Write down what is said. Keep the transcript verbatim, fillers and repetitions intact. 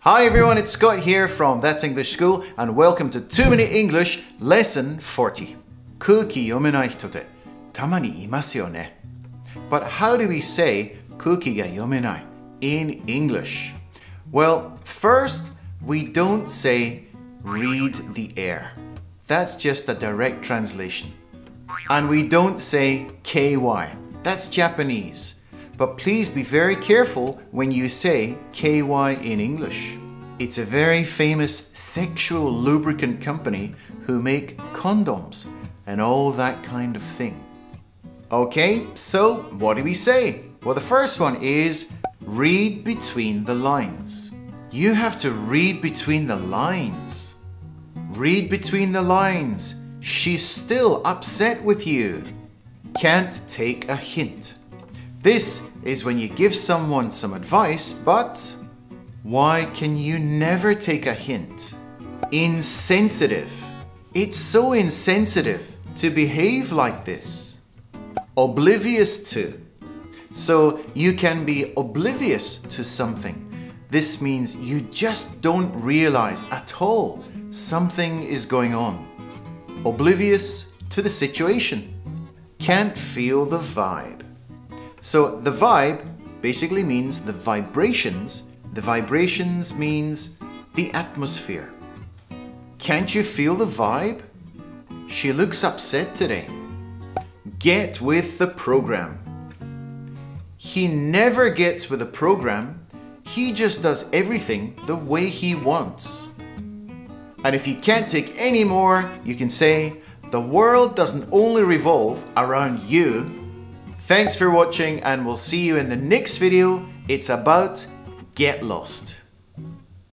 Hi everyone, it's Scott here from That's English School and welcome to two minute English Lesson forty. 空気読めない人ってたまにいますよね。But how do we say 空気が読めない in English? Well, first, we don't say read the air. That's just a direct translation. And we don't say K Y. That's Japanese. But please be very careful when you say K Y in English. It's a very famous sexual lubricant company who make condoms and all that kind of thing. Okay, so what do we say? Well, the first one is read between the lines. You have to read between the lines. Read between the lines. She's still upset with you. Can't take a hint. This is when you give someone some advice, but why can you never take a hint? Insensitive. It's so insensitive to behave like this. Oblivious to. So you can be oblivious to something. This means you just don't realize at all something is going on. Oblivious to the situation. Can't feel the vibe. So the vibe basically means the vibrations. The vibrations means the atmosphere. Can't you feel the vibe? She looks upset today. Get with the program. He never gets with the program. He just does everything the way he wants. And if you can't take any more, you can say, the world doesn't only revolve around you. Thanks for watching and we'll see you in the next video. It's about get lost.